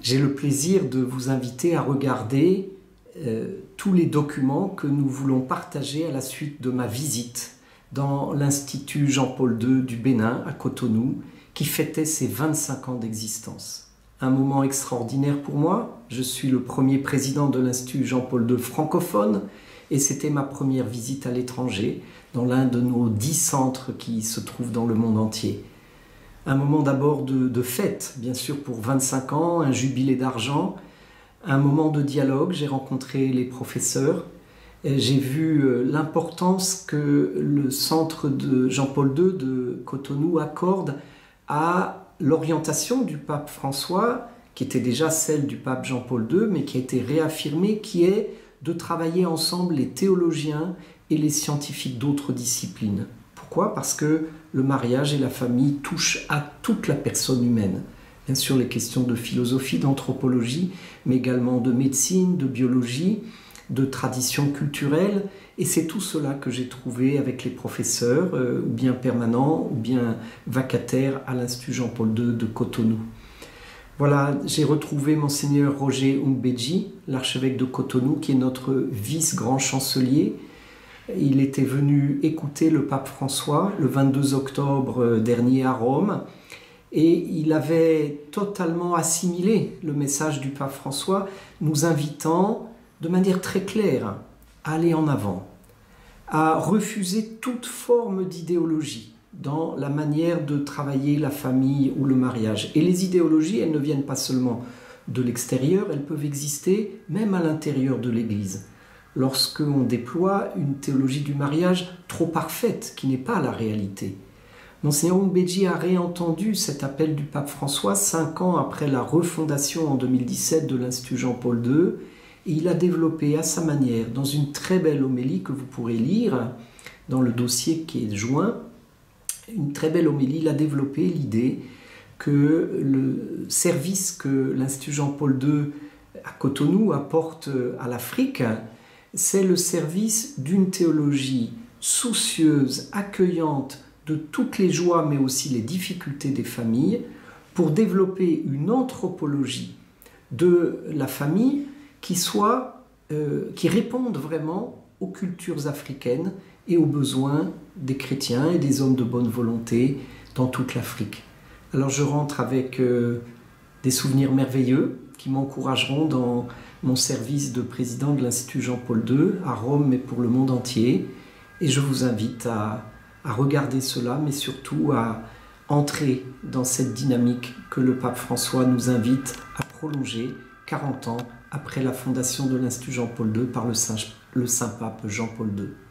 J'ai le plaisir de vous inviter à regarder tous les documents que nous voulons partager à la suite de ma visite dans l'Institut Jean-Paul II du Bénin à Cotonou, qui fêtait ses 25 ans d'existence. Un moment extraordinaire pour moi. Je suis le premier président de l'Institut Jean-Paul II francophone et c'était ma première visite à l'étranger dans l'un de nos 10 centres qui se trouvent dans le monde entier. Un moment d'abord de fête, bien sûr pour 25 ans, un jubilé d'argent, un moment de dialogue. J'ai rencontré les professeurs, j'ai vu l'importance que le centre de Jean-Paul II de Cotonou accorde à l'orientation du pape François, qui était déjà celle du pape Jean-Paul II, mais qui a été réaffirmée, qui est de travailler ensemble les théologiens et les scientifiques d'autres disciplines. Pourquoi ? Parce que le mariage et la famille touchent à toute la personne humaine. Bien sûr, les questions de philosophie, d'anthropologie, mais également de médecine, de biologie, de tradition culturelle. Et c'est tout cela que j'ai trouvé avec les professeurs, ou bien permanents, ou bien vacataires à l'Institut Jean-Paul II de Cotonou. Voilà, j'ai retrouvé Monseigneur Roger Umbedji, l'archevêque de Cotonou, qui est notre vice-grand chancelier. Il était venu écouter le pape François le 22 octobre dernier à Rome et il avait totalement assimilé le message du pape François, nous invitant de manière très claire à aller en avant, à refuser toute forme d'idéologie dans la manière de travailler la famille ou le mariage. Et les idéologies, elles ne viennent pas seulement de l'extérieur, elles peuvent exister même à l'intérieur de l'Église. Lorsqu'on déploie une théologie du mariage trop parfaite, qui n'est pas la réalité. Monseigneur Umbedji a réentendu cet appel du pape François 5 ans après la refondation en 2017 de l'Institut Jean-Paul II, et il a développé à sa manière, dans une très belle homélie que vous pourrez lire dans le dossier qui est joint, une très belle homélie, il a développé l'idée que le service que l'Institut Jean-Paul II à Cotonou apporte à l'Afrique, c'est le service d'une théologie soucieuse, accueillante de toutes les joies mais aussi les difficultés des familles pour développer une anthropologie de la famille qui réponde vraiment aux cultures africaines et aux besoins des chrétiens et des hommes de bonne volonté dans toute l'Afrique. Alors je rentre avec des souvenirs merveilleux qui m'encourageront dans mon service de président de l'Institut Jean-Paul II à Rome mais pour le monde entier. Et je vous invite à regarder cela, mais surtout à entrer dans cette dynamique que le pape François nous invite à prolonger 40 ans après la fondation de l'Institut Jean-Paul II par le Saint-Pape Jean-Paul II.